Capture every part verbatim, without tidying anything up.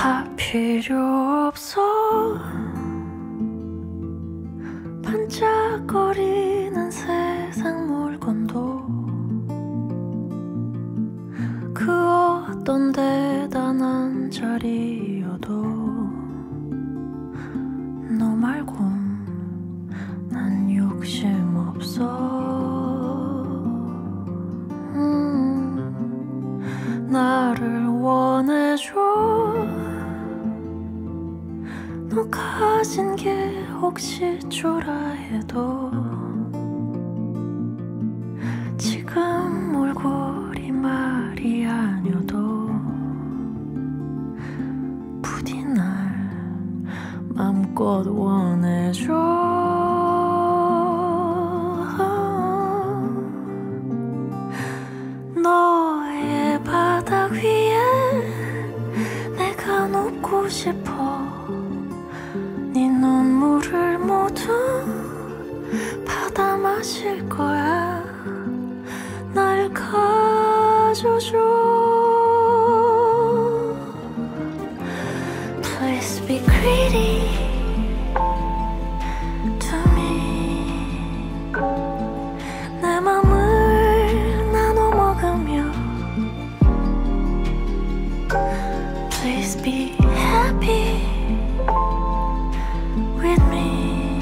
다 필요 없어. 반짝거리는 세상 물건도 그 어떤 대단한 자리여도 너 말곤 난 욕심 없어. 음, 나를 원해줘. 너 가진 게 혹시 초라해도 지금 몰골이 말이 아니어도 부디 날 맘껏 원해줘. 너의 바닥 위에 내가 눕고 싶어. 네 눈물을 모두 받아 마실 거야. 날 가져줘. Please be greedy to me. 내 맘을 나눠 먹으며 Please be happy with me.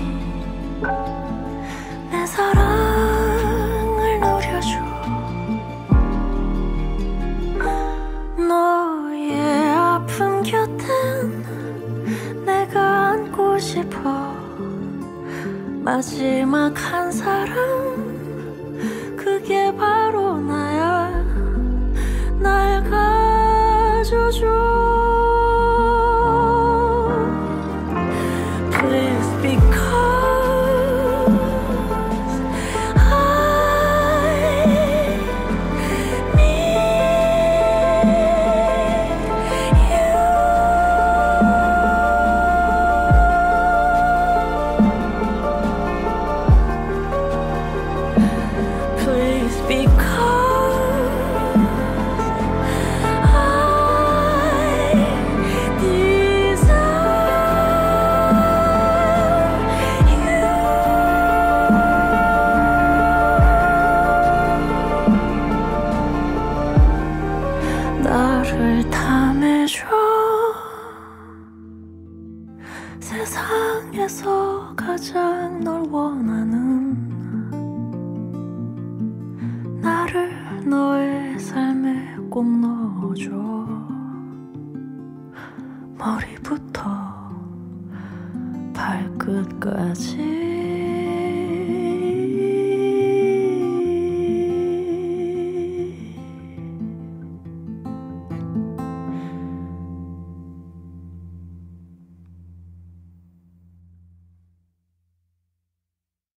내 사랑을 누려줘. 너의 아픔 곁엔 내가 안고 싶어. 마지막 한 사람 그게 바로 나야. 날 가져줘. 나를 탐해줘. 세상에서 가장 널 원하는 나를 너의 삶에 꼭 넣어줘. 머리부터 발끝까지